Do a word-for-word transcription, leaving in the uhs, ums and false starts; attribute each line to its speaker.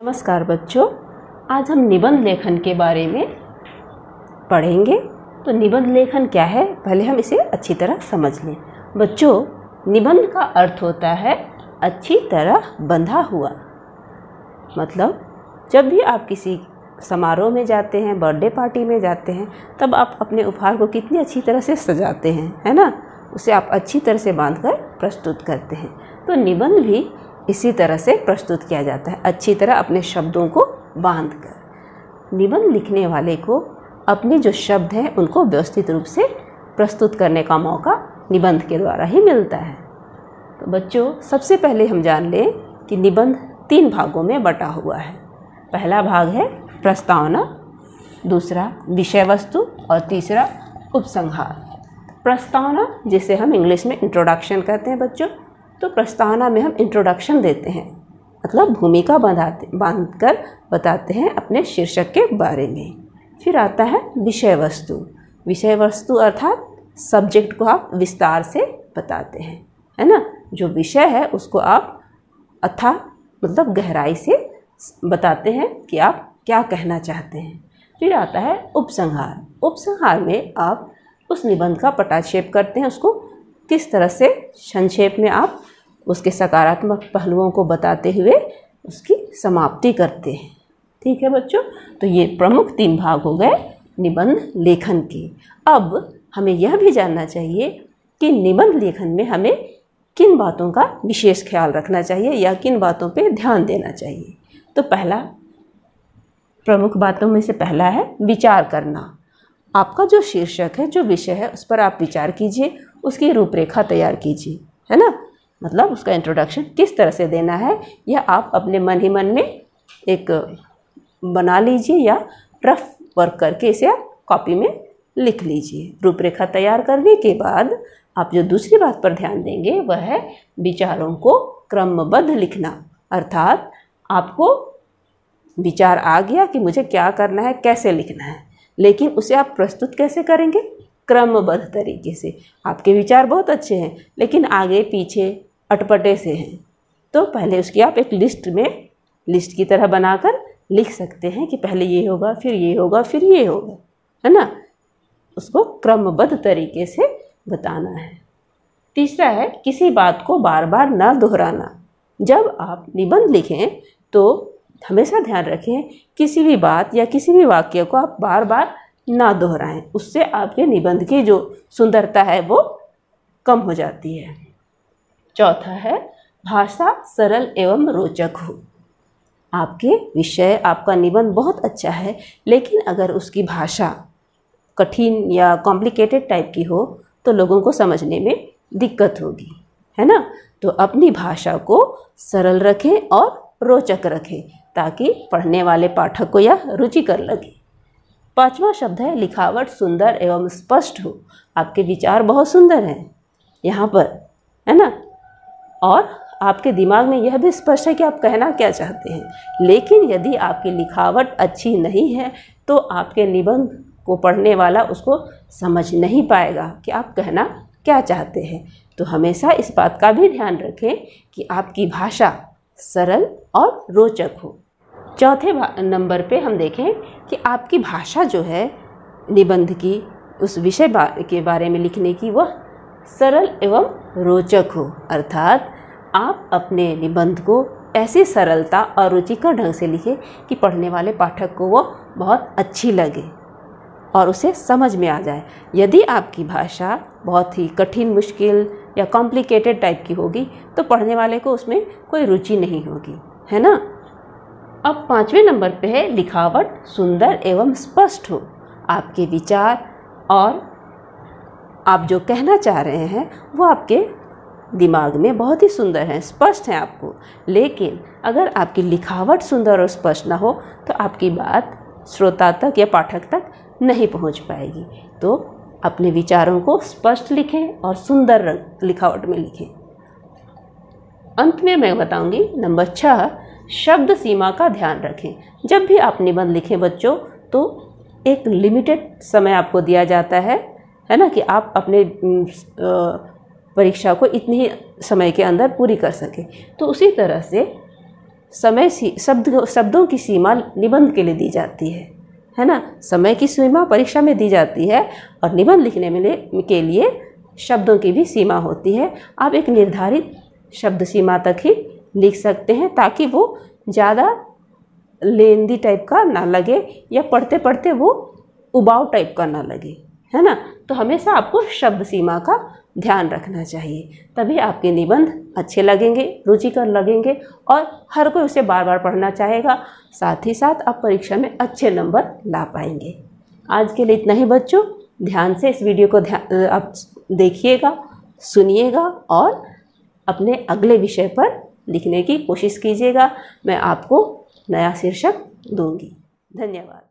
Speaker 1: नमस्कार बच्चों, आज हम निबंध लेखन के बारे में पढ़ेंगे। तो निबंध लेखन क्या है, पहले हम इसे अच्छी तरह समझ लें। बच्चों, निबंध का अर्थ होता है अच्छी तरह बंधा हुआ। मतलब जब भी आप किसी समारोह में जाते हैं, बर्थडे पार्टी में जाते हैं, तब आप अपने उपहार को कितनी अच्छी तरह से सजाते हैं, है ना। उसे आप अच्छी तरह से बांधकर प्रस्तुत करते हैं। तो निबंध भी इसी तरह से प्रस्तुत किया जाता है, अच्छी तरह अपने शब्दों को बांधकर। निबंध लिखने वाले को अपने जो शब्द हैं उनको व्यवस्थित रूप से प्रस्तुत करने का मौका निबंध के द्वारा ही मिलता है। तो बच्चों, सबसे पहले हम जान लें कि निबंध तीन भागों में बटा हुआ है। पहला भाग है प्रस्तावना, दूसरा विषय वस्तु और तीसरा उपसंहार। प्रस्तावना, जिसे हम इंग्लिश में इंट्रोडक्शन कहते हैं बच्चों, तो प्रस्तावना में हम इंट्रोडक्शन देते हैं, मतलब भूमिका बांधते बांध कर बताते हैं अपने शीर्षक के बारे में। फिर आता है विषय वस्तु। विषय वस्तु अर्थात सब्जेक्ट को आप विस्तार से बताते हैं, है ना। जो विषय है उसको आप अथा मतलब गहराई से बताते हैं कि आप क्या कहना चाहते हैं। फिर आता है उपसंहार। उपसंहार में आप उस निबंध का पटाक्षेप करते हैं, उसको किस तरह से संक्षेप में आप उसके सकारात्मक पहलुओं को बताते हुए उसकी समाप्ति करते हैं। ठीक है बच्चों, तो ये प्रमुख तीन भाग हो गए निबंध लेखन के। अब हमें यह भी जानना चाहिए कि निबंध लेखन में हमें किन बातों का विशेष ख्याल रखना चाहिए या किन बातों पे ध्यान देना चाहिए। तो पहला प्रमुख बातों में से पहला है विचार करना। आपका जो शीर्षक है, जो विषय है, उस पर आप विचार कीजिए, उसकी रूपरेखा तैयार कीजिए, है ना। मतलब उसका इंट्रोडक्शन किस तरह से देना है, यह आप अपने मन ही मन में एक बना लीजिए या रफ वर्क करके इसे आप कॉपी में लिख लीजिए। रूपरेखा तैयार करने के बाद आप जो दूसरी बात पर ध्यान देंगे वह है विचारों को क्रमबद्ध लिखना। अर्थात आपको विचार आ गया कि मुझे क्या करना है, कैसे लिखना है, लेकिन उसे आप प्रस्तुत कैसे करेंगे, क्रमबद्ध तरीके से। आपके विचार बहुत अच्छे हैं लेकिन आगे पीछे अटपटे से हैं, तो पहले उसकी आप एक लिस्ट में लिस्ट की तरह बनाकर लिख सकते हैं कि पहले ये होगा, फिर ये होगा, फिर ये होगा, है ना। उसको क्रमबद्ध तरीके से बताना है। तीसरा है किसी बात को बार बार न दोहराना। जब आप निबंध लिखें तो हमेशा ध्यान रखें किसी भी बात या किसी भी वाक्य को आप बार बार ना दोहराएं, उससे आपके निबंध की जो सुंदरता है वो कम हो जाती है। चौथा है भाषा सरल एवं रोचक हो। आपके विषय, आपका निबंध बहुत अच्छा है, लेकिन अगर उसकी भाषा कठिन या कॉम्प्लिकेटेड टाइप की हो तो लोगों को समझने में दिक्कत होगी, है ना। तो अपनी भाषा को सरल रखें और रोचक रखें ताकि पढ़ने वाले पाठक को यह रुचिकर लगे। पांचवा शब्द है लिखावट सुंदर एवं स्पष्ट हो। आपके विचार बहुत सुंदर हैं यहाँ पर, है ना, और आपके दिमाग में यह भी स्पष्ट है कि आप कहना क्या चाहते हैं, लेकिन यदि आपकी लिखावट अच्छी नहीं है तो आपके निबंध को पढ़ने वाला उसको समझ नहीं पाएगा कि आप कहना क्या चाहते हैं। तो हमेशा इस बात का भी ध्यान रखें कि आपकी भाषा सरल और रोचक हो। चौथे नंबर पे हम देखें कि आपकी भाषा जो है निबंध की, उस विषय बा, के बारे में लिखने की, वह सरल एवं रोचक हो। अर्थात आप अपने निबंध को ऐसी सरलता और रुचिकर ढंग से लिखें कि पढ़ने वाले पाठक को वो बहुत अच्छी लगे और उसे समझ में आ जाए। यदि आपकी भाषा बहुत ही कठिन, मुश्किल या कॉम्प्लिकेटेड टाइप की होगी तो पढ़ने वाले को उसमें कोई रुचि नहीं होगी, है ना। अब पाँचवें नंबर पे है लिखावट सुंदर एवं स्पष्ट हो। आपके विचार और आप जो कहना चाह रहे हैं वो आपके दिमाग में बहुत ही सुंदर हैं, स्पष्ट हैं आपको, लेकिन अगर आपकी लिखावट सुंदर और स्पष्ट ना हो तो आपकी बात श्रोता तक या पाठक तक नहीं पहुंच पाएगी। तो अपने विचारों को स्पष्ट लिखें और सुंदर लिखावट में लिखें। अंत में मैं बताऊंगी नंबर छः, शब्द सीमा का ध्यान रखें। जब भी आप निबंध लिखें बच्चों तो एक लिमिटेड समय आपको दिया जाता है, है ना, कि आप अपने परीक्षा को इतनी समय के अंदर पूरी कर सकें। तो उसी तरह से समय सी शब्द शब्दों की सीमा निबंध के लिए दी जाती है, है ना। समय की सीमा परीक्षा में दी जाती है और निबंध लिखने में के लिए शब्दों की भी सीमा होती है। आप एक निर्धारित शब्द सीमा तक ही लिख सकते हैं ताकि वो ज़्यादा लेंदी टाइप का ना लगे या पढ़ते पढ़ते वो उबाऊ टाइप का ना लगे, है ना। तो हमेशा आपको शब्द सीमा का ध्यान रखना चाहिए, तभी आपके निबंध अच्छे लगेंगे, रुचिकर लगेंगे और हर कोई उसे बार बार पढ़ना चाहेगा। साथ ही साथ आप परीक्षा में अच्छे नंबर ला पाएंगे। आज के लिए इतना ही बच्चों। ध्यान से इस वीडियो को ध्यान आप देखिएगा, सुनिएगा और अपने अगले विषय पर लिखने की कोशिश कीजिएगा। मैं आपको नया शीर्षक दूंगी। धन्यवाद।